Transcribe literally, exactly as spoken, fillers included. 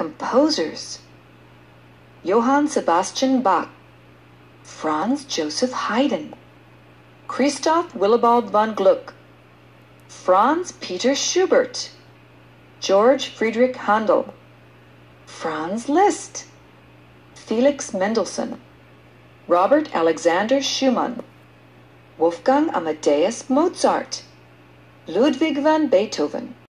Composers: Johann Sebastian Bach, Franz Joseph Haydn, Christoph Willibald von Gluck, Franz Peter Schubert, George Friedrich Handel, Franz Liszt, Felix Mendelssohn, Robert Alexander Schumann, Wolfgang Amadeus Mozart, Ludwig van Beethoven.